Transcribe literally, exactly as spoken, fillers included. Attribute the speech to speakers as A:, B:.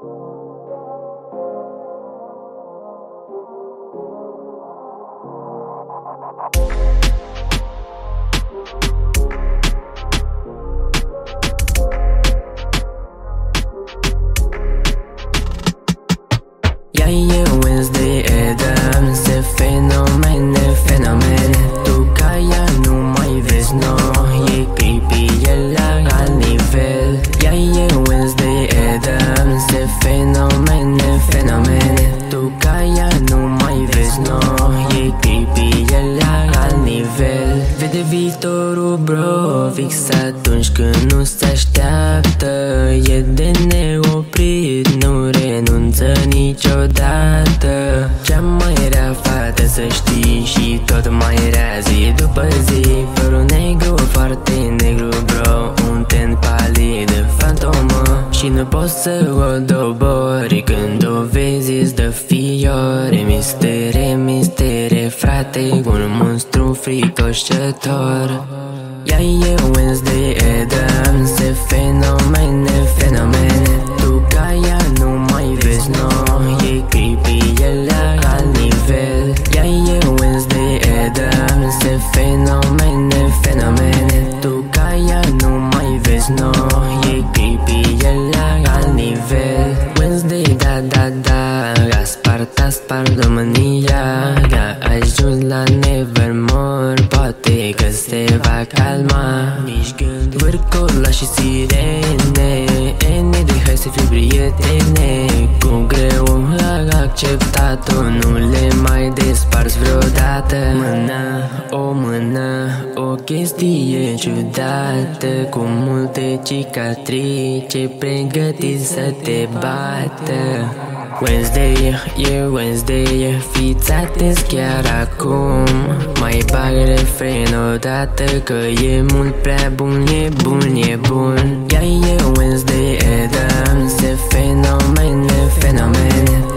A: Ja e Wednesday e dăm se fenomene, fenomene. Tu ca ea nu mai vezi, no. E creepy, e la alt nivel. Ja e Wednesday e dăm se fenomene, fenomene. Tu ca ea nu mai vezi, no. E creepy, e la alt nivel. Vede viitorul, bro, fix atunci când nu se așteaptă. E de neoprit, nu renunță niciodată. Cea mai rea fată, să știi, și tot mai rea zi după zi. Părul negru, foarte negru, bro, un ten palid, fantomă. Și nu poți să o dobori, când o vezi îți dă fiore. Mistere, mistere, frate, un monstru fricoșător. Ja e Wednesday e dăm se fenomene, fenomene. Tu ca ea nu mai vezi, no. E creepy, e la alt nivel. Ja e Wednesday e dăm se fenomene, fenomene. Tu ca ea nu mai vezi, no. E creepy, e la alt nivel. Wednesday, da, da, da, a spart, a spart România. A ajuns la Nevermore, poate că se va calma. Nici gând, vârcola și sirene, ene de hai să fii prietene. Cu greu a acceptat-o, nu le mai desparți vreodată. Mâna, o mână, o chestie ciudată, cu multe cicatrice, pregătiți să te bată. Wednesday, e Wednesday, fiți atenți chiar acum. Mai bag refren odată, că e mult prea bun, e bun, e bun. Ja e Wednesday e dăm se fenomene, fenomene.